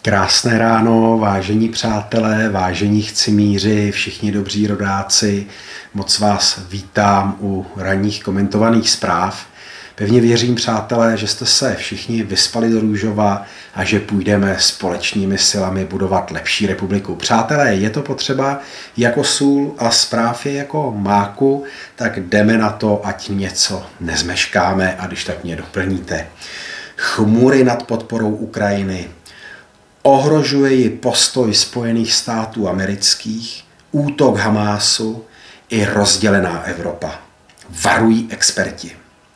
Krásné ráno, vážení přátelé, vážení chcimíři, všichni dobří rodáci. Moc vás vítám u ranních komentovaných zpráv. Pevně věřím, přátelé, že jste se všichni vyspali do růžova a že půjdeme společnými silami budovat lepší republiku. Přátelé, je to potřeba jako sůl a zpráv je jako máku, tak jdeme na to, ať něco nezmeškáme a když tak mě doplníte. Chmury nad podporou Ukrajiny. Ohrožuje ji postoj Spojených států amerických, útok Hamásu i rozdělená Evropa. Varují experti.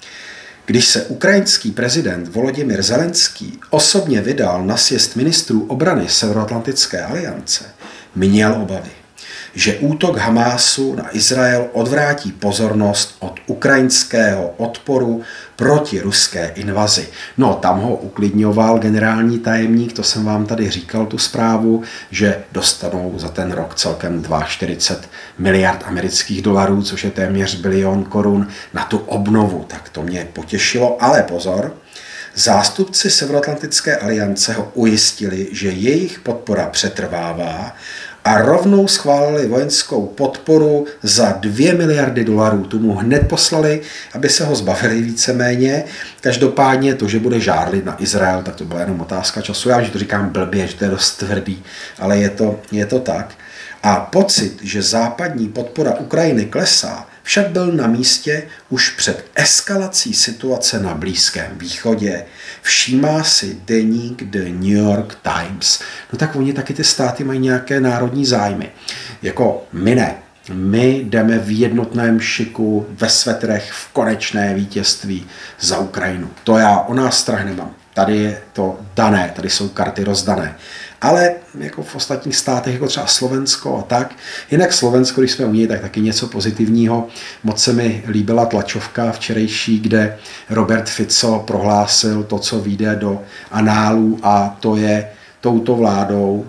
Když se ukrajinský prezident Volodymyr Zelenský osobně vydal na sjezd ministrů obrany Severoatlantické aliance, měl obavy, že útok Hamásu na Izrael odvrátí pozornost od ukrajinského odporu proti ruské invazi. No, tam ho uklidňoval generální tajemník, to jsem vám tady říkal tu zprávu, že dostanou za ten rok celkem 42 miliard amerických dolarů, což je téměř bilion korun na tu obnovu. Tak to mě potěšilo, ale pozor, zástupci Severoatlantické aliance ho ujistili, že jejich podpora přetrvává a rovnou schválili vojenskou podporu za 2 miliardy dolarů. Tu mu hned poslali, aby se ho zbavili víceméně. Každopádně to, že bude žárlit na Izrael, tak to byla jenom otázka času. Já že to říkám blbě, že to je dost tvrdý, ale je to tak. A pocit, že západní podpora Ukrajiny klesá, však byl na místě už před eskalací situace na Blízkém východě. Všímá si deník The New York Times. No tak oni taky ty státy mají nějaké národní zájmy. Jako my ne. My jdeme v jednotném šiku, ve svetrech, v konečné vítězství za Ukrajinu. To já o nás strach nemám. Tady je to dané, tady jsou karty rozdané. Ale jako v ostatních státech, jako třeba Slovensko a tak. Jinak Slovensko, když jsme u něj, tak taky něco pozitivního. Moc se mi líbila tlačovka včerejší, kde Robert Fico prohlásil to, co vyjde do análů, a to je touto vládou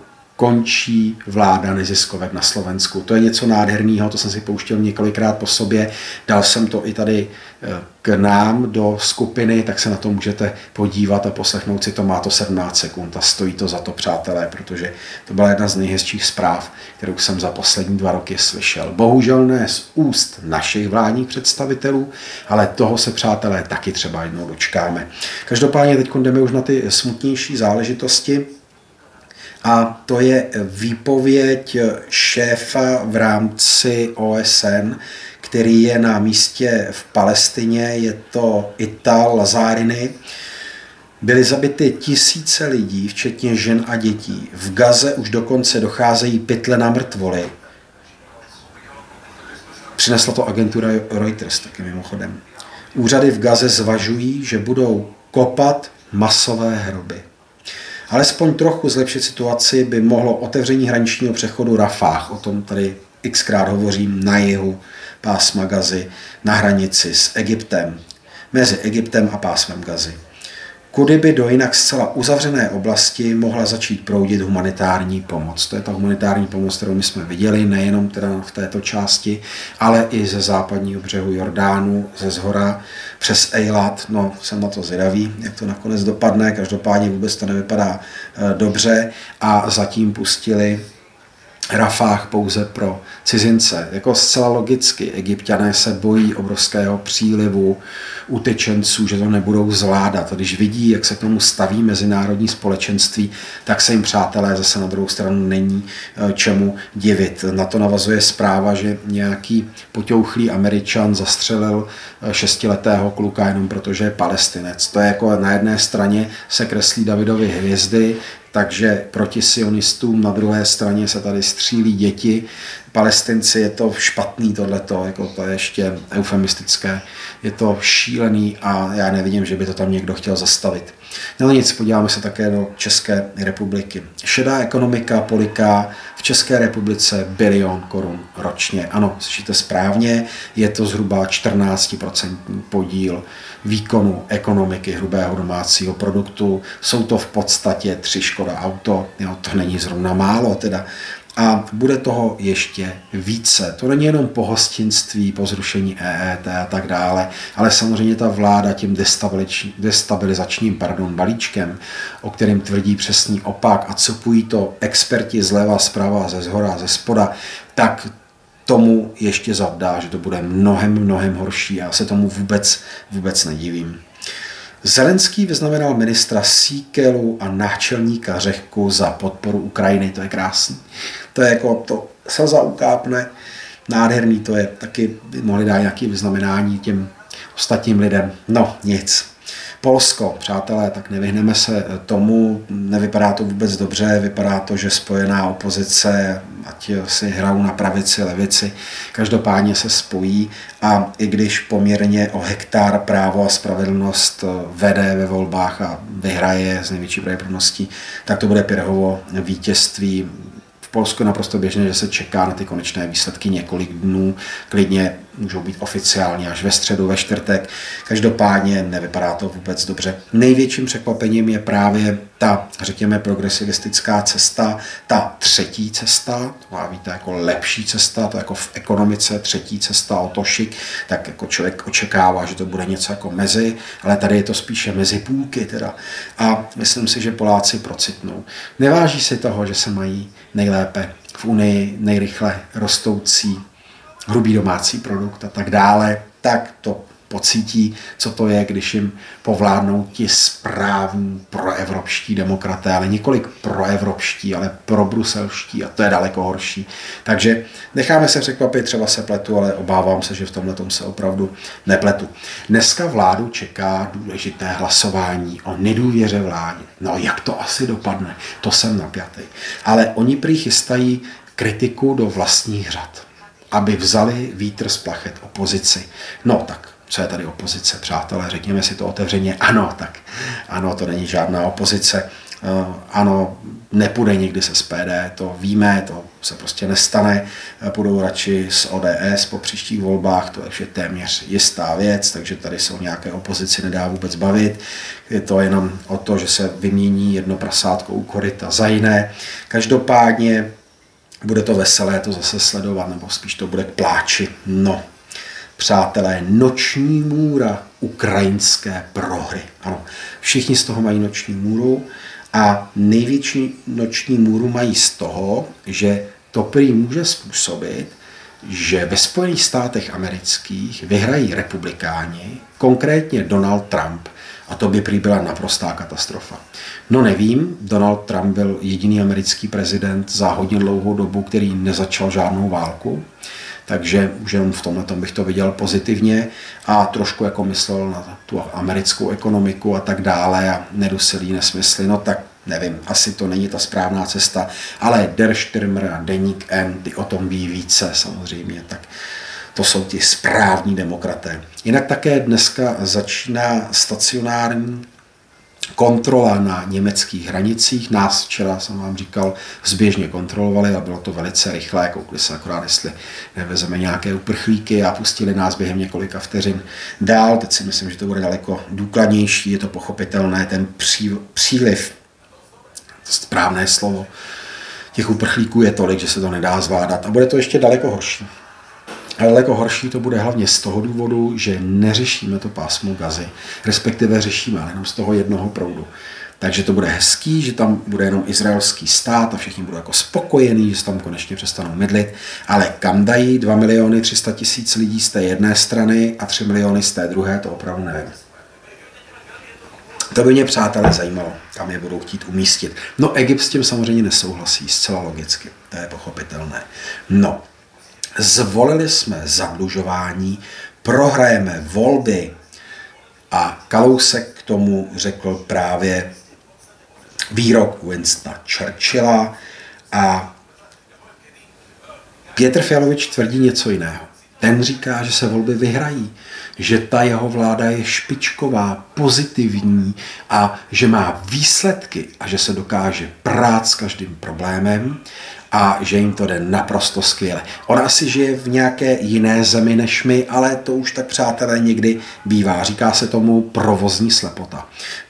končí vláda neziskovek na Slovensku. To je něco nádherného, to jsem si pouštěl několikrát po sobě, dal jsem to i tady k nám do skupiny, tak se na to můžete podívat a poslechnout si to, má to 17 sekund a stojí to za to, přátelé, protože to byla jedna z nejhezčích zpráv, kterou jsem za poslední 2 roky slyšel. Bohužel ne z úst našich vládních představitelů, ale toho se, přátelé, taky třeba jednou dočkáme. Každopádně teď jdeme už na ty smutnější záležitosti. A to je výpověď šéfa v rámci OSN, který je na místě v Palestině, je to Ital Lazarini. Byly zabity tisíce lidí, včetně žen a dětí. V Gaze už dokonce docházejí pytle na mrtvoly. Přinesla to agentura Reuters taky mimochodem. Úřady v Gaze zvažují, že budou kopat masové hroby. Alespoň trochu zlepšit situaci by mohlo otevření hraničního přechodu Rafah, o tom tady xkrát hovořím, na jihu pásma Gazy, na hranici s Egyptem, mezi Egyptem a pásmem Gazy, kudy by do jinak zcela uzavřené oblasti mohla začít proudit humanitární pomoc. To je ta humanitární pomoc, kterou my jsme viděli, nejenom teda v této části, ale i ze západního břehu Jordánu, ze zhora přes Eilat. No, jsem na to zvědavý, jak to nakonec dopadne, každopádně vůbec to nevypadá dobře a zatím pustili Rafah pouze pro cizince. Jako zcela logicky, Egypťané se bojí obrovského přílivu utečenců, že to nebudou zvládat. A když vidí, jak se k tomu staví mezinárodní společenství, tak se jim, přátelé, zase na druhou stranu není čemu divit. Na to navazuje zpráva, že nějaký poťouchlý Američan zastřelil 6letého kluka jenom protože je Palestinec. To je jako na jedné straně se kreslí Davidovy hvězdy, takže proti sionistům, na druhé straně se tady střílí děti. Palestinci, je to špatný tohleto, jako to je ještě eufemistické, je to šílený a já nevidím, že by to tam někdo chtěl zastavit. No nic, podíváme se také do České republiky. Šedá ekonomika poliká v České republice bilion korun ročně. Ano, slyšíte správně, je to zhruba 14% podíl výkonu ekonomiky hrubého domácího produktu. Jsou to v podstatě 3 Škoda auto, jo, to není zrovna málo teda. A bude toho ještě více. To není jenom pohostinství, po zrušení EET a tak dále, ale samozřejmě ta vláda tím destabilizačním balíčkem, o kterém tvrdí přesný opak a cupují to experti zleva, zprava, ze zhora, ze spoda, tak tomu ještě zavdá, že to bude mnohem horší. Já se tomu vůbec nedivím. Zelenský vyznamenal ministra Síkelu a náčelníka Řehku za podporu Ukrajiny. To je krásný. To je jako to slza ukápne. Nádherný to je. Taky by mohli dát nějaké vyznamenání těm ostatním lidem. No, nic. Polsko, přátelé, tak nevyhneme se tomu, nevypadá to vůbec dobře, vypadá to, že spojená opozice, ať si hrajou na pravici, levici, každopádně se spojí a i když poměrně o hektar Právo a spravedlnost vede ve volbách a vyhraje s největší pravděpodobností, tak to bude Pirhovo vítězství. V Polsku je naprosto běžné, že se čeká na ty konečné výsledky několik dnů, klidně můžou být oficiálně až ve středu, ve čtvrtek. Každopádně nevypadá to vůbec dobře. Největším překvapením je právě ta, řekněme, progresivistická cesta, ta třetí cesta, to víte, jako lepší cesta, to jako v ekonomice třetí cesta o to šik, tak jako člověk očekává, že to bude něco jako mezi, ale tady je to spíše mezi půlky teda. A myslím si, že Poláci procitnou. Neváží si toho, že se mají nejlépe v Unii, nejrychle rostoucí hrubý domácí produkt a tak dále, tak to pocítí, co to je, když jim povládnou ti správní proevropští demokraté, ale několik proevropští, ale probruselští a to je daleko horší. Takže necháme se překvapit, třeba se pletu, ale obávám se, že v tomhletom se opravdu nepletu. Dneska vládu čeká důležité hlasování o nedůvěře vládě. No jak to asi dopadne? To jsem napjatý. Ale oni prý chystají kritiku do vlastních řad, aby vzali vítr z plachet opozici. No tak, co je tady opozice, přátelé, řekněme si to otevřeně. Ano, tak, ano, to není žádná opozice. Ano, nepůjde nikdy se SPD, to víme, to se prostě nestane. Půjdou radši s ODS po příštích volbách, to je vše téměř jistá věc, takže tady se o nějaké opozici nedá vůbec bavit. Je to jenom o to, že se vymění jedno prasátko u koryta za jiné. Každopádně bude to veselé to zase sledovat, nebo spíš to bude k pláči. No, přátelé, noční můra ukrajinské prohry. Ano, všichni z toho mají noční můru a největší noční můru mají z toho, že to prý může způsobit, že ve Spojených státech amerických vyhrají republikáni, konkrétně Donald Trump, a to by prý byla naprostá katastrofa. No nevím, Donald Trump byl jediný americký prezident za hodně dlouhou dobu, který nezačal žádnou válku, takže už jenom v tomhle bych to viděl pozitivně a trošku jako myslel na tu americkou ekonomiku a tak dále a nedusilý nesmysly, no tak nevím, asi to není ta správná cesta, ale Der Stürmer a Deník N, ty o tom ví více samozřejmě, tak to jsou ti správní demokraté. Jinak také dneska začíná stacionární kontrola na německých hranicích. Nás včera, jsem vám říkal, zběžně kontrolovali a bylo to velice rychlé, koukli se akorát, jestli nevezeme nějaké uprchlíky a pustili nás během několika vteřin dál. Teď si myslím, že to bude daleko důkladnější, je to pochopitelné, ten příliv, to správné slovo, těch uprchlíků je tolik, že se to nedá zvládat a bude to ještě daleko horší. Ale daleko horší to bude hlavně z toho důvodu, že neřešíme to pásmo Gazy, respektive řešíme, ale jenom z toho jednoho proudu. Takže to bude hezký, že tam bude jenom izraelský stát a všichni budou jako spokojení, že se tam konečně přestanou mydlit, ale kam dají 2 300 000 lidí z té jedné strany a 3 miliony z té druhé, to opravdu nevím. To by mě, přátelé, zajímalo, kam je budou chtít umístit. No, Egypt s tím samozřejmě nesouhlasí, zcela logicky, to je pochopitelné. No, zvolili jsme zadlužování, prohrajeme volby a Kalousek k tomu řekl právě výrok Winstona Churchilla a Petr Fialovič tvrdí něco jiného. Ten říká, že se volby vyhrají, že ta jeho vláda je špičková, pozitivní a že má výsledky a že se dokáže prát s každým problémem a že jim to jde naprosto skvěle. On asi žije v nějaké jiné zemi než my, ale to už tak, přátelé, někdy bývá. Říká se tomu provozní slepota. No,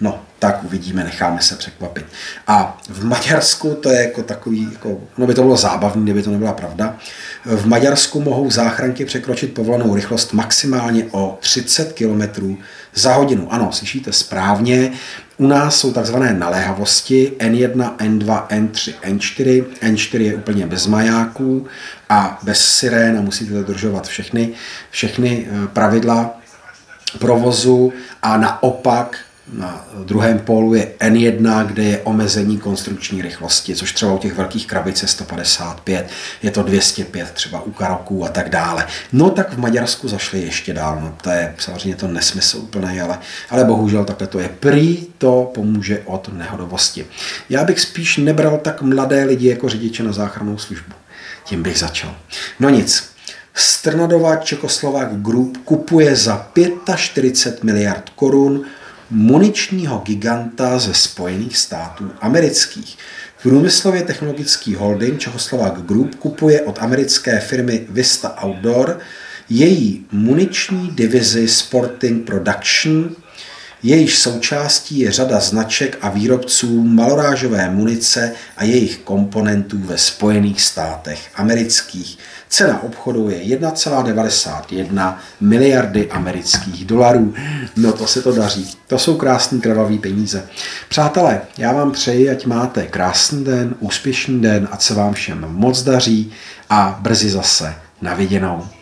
tak uvidíme, necháme se překvapit. A v Maďarsku to je jako takový, no by to bylo zábavné, kdyby to nebyla pravda. V Maďarsku mohou záchranky překročit povolenou rychlost maximálně o 30 km za hodinu. Ano, slyšíte správně. U nás jsou takzvané naléhavosti N1, N2, N3, N4. N4 je úplně bez majáků a bez sirén a musíte dodržovat všechny pravidla provozu a naopak na druhém pólu je N1, kde je omezení konstrukční rychlosti, což třeba u těch velkých krabic je 155, je to 205 třeba u karoků a tak dále. No tak v Maďarsku zašli ještě dál, no to je samozřejmě to nesmysl úplný, ale bohužel takhle to je. Prý to pomůže od nehodovosti. Já bych spíš nebral tak mladé lidi jako řidiče na záchrannou službu. Tím bych začal. No nic. Strnadova Czechoslovak Group kupuje za 45 miliard korun muničního giganta ze Spojených států amerických. Průmyslově technologický holding Czechoslovak Group kupuje od americké firmy Vista Outdoor její muniční divizi Sporting Production, jejíž součástí je řada značek a výrobců malorážové munice a jejich komponentů ve Spojených státech amerických. Cena obchodu je 1,91 miliardy amerických dolarů. No to se to daří. To jsou krásný krvavý peníze. Přátelé, já vám přeji, ať máte krásný den, úspěšný den, ať se vám všem moc daří a brzy zase na viděnou.